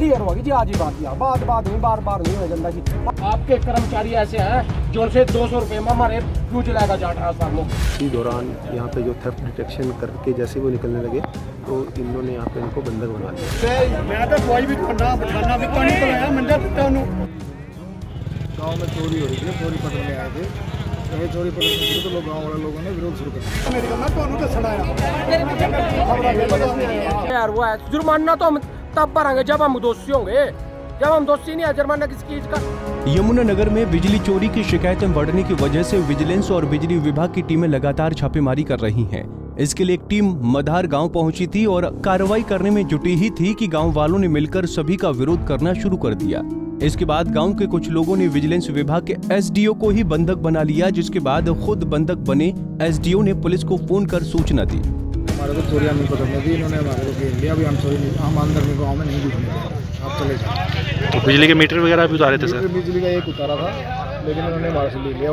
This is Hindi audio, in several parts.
क्लियर होगी जी आज ही बात किया, बात नहीं बार नहीं हो जनता की। आपके कर्मचारी ऐसे हैं जो उनसे 200 रुपये में हमारे क्यों चलाएगा जा ट्रांसफार्मर। इसी दौरान यहाँ पे जो थेफ्ट डिटेक्शन करके जैसे वो निकलने लगे तो इन्होंने यहाँ पे इनको बंधक बना लिया। मैं तो दवाई भी खाना बिठाना भी पानी पिलाया मंजा पिता गाँव में चोरी हो रही थी, चोरी पकड़ने आए थे। चोरी पकड़ने तो लोग गाँव वाले लोगों ने विरोध शुरू कर यार वो है जुर्माना तो हम तब भरेंगे जब हम दोषी होंगे, जब हम दोषी नहीं है जुर्माना किस चीज का। यमुनानगर में बिजली चोरी की शिकायतें बढ़ने की वजह से विजिलेंस और बिजली विभाग की टीमें लगातार छापेमारी कर रही हैं। इसके लिए एक टीम मधार गांव पहुंची थी और कार्रवाई करने में जुटी ही थी कि गांव वालों ने मिलकर सभी का विरोध करना शुरू कर दिया। इसके बाद गांव के कुछ लोगों ने विजिलेंस विभाग के एसडीओ को ही बंधक बना लिया, जिसके बाद खुद बंधक बने एसडीओ ने पुलिस को फोन कर सूचना दी। हमारे को चोरियां नहीं पकड़ने दी, इन्होंने हमारे को घेर लिया। अभी हम चोरी नहीं, हम अंदर में गाँव में नहीं घुसने, आप चले जाओ। तो बिजली के मीटर वगैरह भी उतारे थे सर? बिजली का एक उतारा था, लेकिन उन्होंने हमारे से ले लिया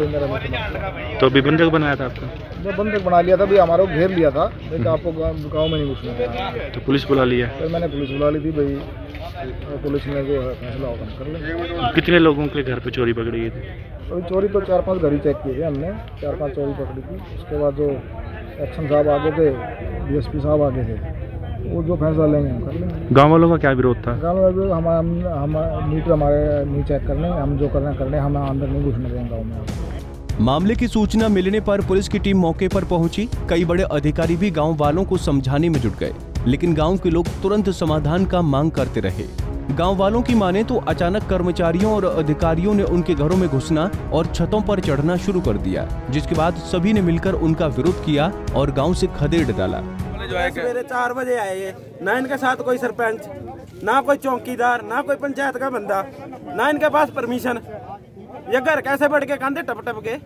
वापस। तो अभी बंधक बनाया था आपको? मैं बंधक बना लिया था, अभी हमारे को घेर लिया था, लेकिन आपको गाँव में नहीं घुसना। तो पुलिस बुला लिया? फिर मैंने पुलिस बुला ली थी भाई, पुलिस ने जो फैसला होगा कर ले। कितने लोगों के घर पे चोरी पकड़ी गई थी? अभी चोरी तो 4-5 घर ही चेक किए थे हमने, 4-5 चोरी पकड़ी थी। उसके बाद जो एक्शन साहब आगे थे, डीएसपी साहब आगे थे, वो जो फैसला लेंगे हम कर लेंगे। गाँव वालों का क्या विरोध था? गाँव वालों हम मीटर हमारे नहीं चेक करने, हम जो करना कर लें, हम अंदर नहीं घुसने देंगे गाँव में। मामले की सूचना मिलने पर पुलिस की टीम मौके पर पहुंची। कई बड़े अधिकारी भी गांव वालों को समझाने में जुट गए, लेकिन गांव के लोग तुरंत समाधान का मांग करते रहे। गांव वालों की माने तो अचानक कर्मचारियों और अधिकारियों ने उनके घरों में घुसना और छतों पर चढ़ना शुरू कर दिया, जिसके बाद सभी ने मिलकर उनका विरोध किया और गांव से खदेड़ डाला। सवेरे 4 बजे आए ये, ना इनके साथ कोई सरपंच, ना कोई चौकीदार, ना कोई पंचायत का बंदा, ना इनके पास परमिशन। ये घर कैसे बढ़ के कांधे टप के।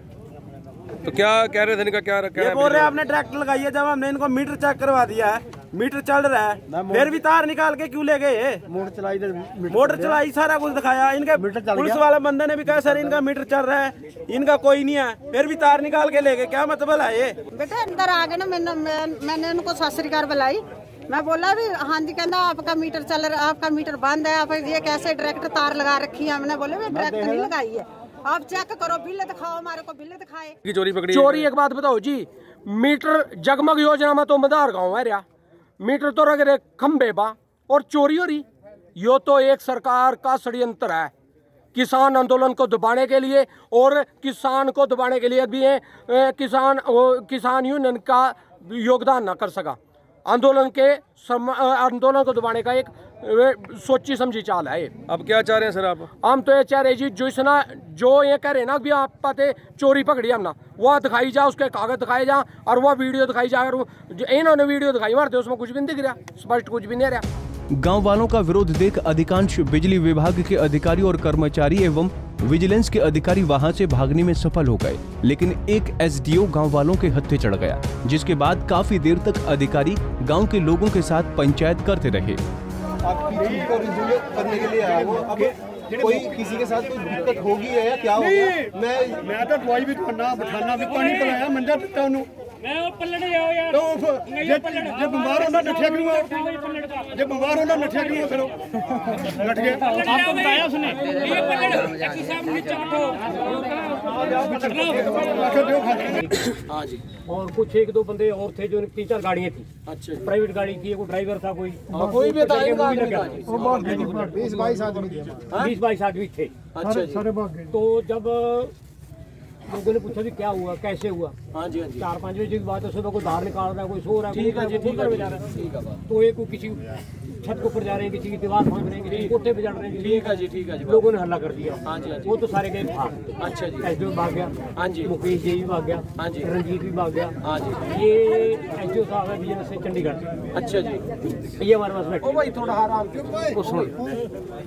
तो क्या कह रहे थे इनका, क्या ये बोल रहे हैं आपने ट्रैक्टर लगाई है, जब हमने इनको मीटर चेक करवा दिया है, मीटर चल रहा है, फिर भी तार निकाल के क्यों ले गए? मोटर चलाई, सारा कुछ दिखाया। इनके पुलिस वाले बंदे ने भी कहा सर इनका मीटर चल रहा है, इनका कोई नहीं है, फिर भी तार निकाल के ले गए। क्या मतलब है ये? बेटा अंदर आ गए ना, मैंने उनको सत श्री अकाल बुलाई। मैं बोला भी हाँ जी, कहना आपका मीटर चल रहा है, आपका मीटर बंद है, आप ये कैसे डायरेक्ट तार लगा रखी है? हमने बोले डायरेक्ट नहीं लगाई है, आप चेक करो, बिल दिखाओ, हमारे को बिल दिखाए। चोरी पकड़ी? चोरी एक बात बताओ जी, मीटर जगमग योजना में तो मदार गाँव है रहा, मीटर तो रख रहे खंबे बा और चोरी हो रही। यो तो एक सरकार का षड्यंत्र है, किसान आंदोलन को दबाने के लिए, और किसान को दबाने के लिए भी किसान यूनियन का योगदान न कर सका। आंदोलन को दबाने का एक सोची समझी चाल है। अब क्या चाह रहे हैं सर आप? हम तो ये चाह रहे जी, जो ये कह रहे ना भी आप पते चोरी पकड़ी हमने, वह दिखाई जा, उसके कागज दिखाए जा और वह वीडियो दिखाई जा। इन्होंने वीडियो दिखाई मारते, उसमें कुछ भी नहीं दिख रहा, स्पष्ट कुछ भी नहीं रहा। गांव वालों का विरोध देख अधिकांश बिजली विभाग के अधिकारी और कर्मचारी एवं विजिलेंस के अधिकारी वहां से भागने में सफल हो गए, लेकिन एक एसडीओ गांव वालों के हत्थे चढ़ गया, जिसके बाद काफी देर तक अधिकारी गांव के लोगों के साथ पंचायत करते रहे। करने के लिए आया वो, अब कोई किसी के साथ कोई दिक्कत होगी है या क्या होगा? मैं तो दवाई भी खाना बिठाना भी पानी पिलाया मंजा पिता उन्होंने। तो जे बीमार होना नठिया क्यों? जे बीमार होना नठिया क्यों? फिर नठ गए। आपको बताया उसने? हाँ जी। और कुछ 1-2 बंदे और थे जो 3-4 गाड़ियाँ थी। अच्छा। प्राइवेट गाड़ी थी, कोई ड्राइवर था, कोई भी था। 20-22 आदमी थे। अच्छा। तो जब लोगों ने पूछा कि क्या हुआ, कैसे हुआ? हाँ जी, हाँ जी। 4-5 बजे की बात है, सुबह कोई बाहर निकाल रहा है, कोई सो रहा है, ठीक है, तो एक किसी छत के ऊपर जा रहे हैं, किसी की दीवार भांग रहे हैं, किसी कोठे पे चढ़ रहे हैं। ठीक है जी, ठीक है जी। लोगों ने हल्ला कर दिया। हाँ जी, हाँ जी। वो तो सारे गए भाग। अच्छा जी। एसडीओ भाग गया। हाँ जी। मुकेश जी भी भाग गया। हाँ जी। रंजीत भी भाग गया। हाँ जी। ये एसडीओ साहब है बिजनेस से चंडीगढ़। अच्छा जी। ये हमारे पास बैठे। ओ भाई थोड़ा आराम।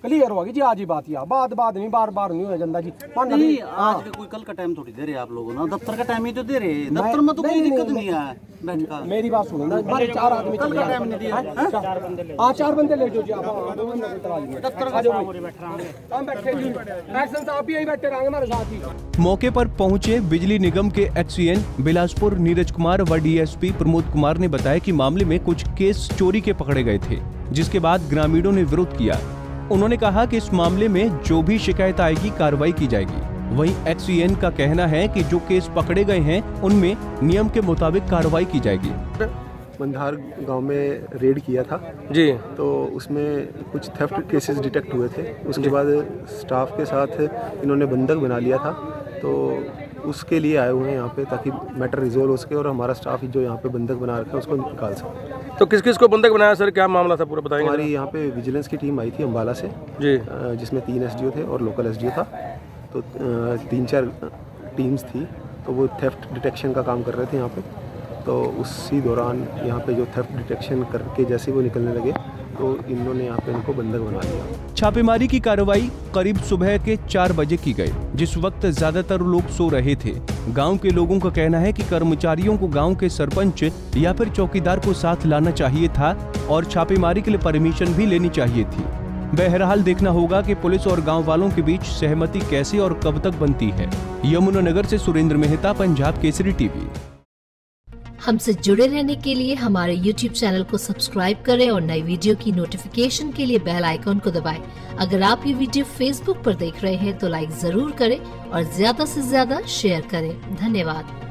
क्लियर होगी जी आज ही बात, या बात नहीं, बार नहीं हो जाता जी। नहीं आज का कोई कल का टाइम थोड़ी दे रहे आप लोगों ना, दफ्तर का टाइम ही तो दे रहे, दफ्तर में तो कोई दिक्कत नहीं है। मेरी बात सुनो ना, हमारे 4 आदमी कल का टाइम नहीं दिया, 4 बंदे ले जाओ जी आप, दफ्तर का हम बैठे जी, एक्शन साहब भी यही बैठे रहेंगे हमारे साथ ही। मौके पर पहुंचे बिजली निगम के एक्सईएन बिलासपुर नीरज कुमार व डीएसपी प्रमोद कुमार ने बताया कि मामले में कुछ केस चोरी के पकड़े गए थे, जिसके बाद ग्रामीणों ने विरोध किया। उन्होंने कहा कि इस मामले में जो भी शिकायत आएगी कार्रवाई की जाएगी। वहीं एक्सईएन का कहना है कि जो केस पकड़े गए हैं उनमें नियम के मुताबिक कार्रवाई की जाएगी। मंधार गांव में रेड किया था जी, तो उसमें कुछ थेफ्ट केसेस डिटेक्ट हुए थे। उसके बाद स्टाफ के साथ इन्होंने बंधक बना लिया था, तो उसके लिए आए हुए हैं यहाँ पे ताकि मैटर रिजोल्व हो सके और हमारा स्टाफ जो यहाँ पे बंधक बना रखा है उसको निकाल सके। तो किस किस को बंधक बनाया सर, क्या मामला था पूरा बताएंगे? हमारी यहाँ पे विजिलेंस की टीम आई थी अम्बाला से जी, जिसमें 3 एसडीओ थे और लोकल एसडीओ था, तो 3-4 टीम्स थी, तो वो थेफ्ट डिटेक्शन का काम कर रहे थे यहाँ पे। तो उसी दौरान यहाँ पे जो थेफ्ट डिटेक्शन करके जैसे वो निकलने लगे तो इन्होंने यहाँ पे इनको बंधक बना लिया। छापेमारी की कार्रवाई करीब सुबह के 4 बजे की गई, जिस वक्त ज्यादातर लोग सो रहे थे। गांव के लोगों का कहना है कि कर्मचारियों को गांव के सरपंच या फिर चौकीदार को साथ लाना चाहिए था और छापेमारी के लिए परमिशन भी लेनी चाहिए थी। बहरहाल देखना होगा कि पुलिस और गांव वालों के बीच सहमति कैसे और कब तक बनती है। यमुनानगर से सुरेंद्र मेहता, पंजाब केसरी टीवी। हमसे जुड़े रहने के लिए हमारे YouTube चैनल को सब्सक्राइब करें और नई वीडियो की नोटिफिकेशन के लिए बेल आइकॉन को दबाएं। अगर आप ये वीडियो Facebook पर देख रहे हैं तो लाइक जरूर करें और ज्यादा से ज्यादा शेयर करें। धन्यवाद।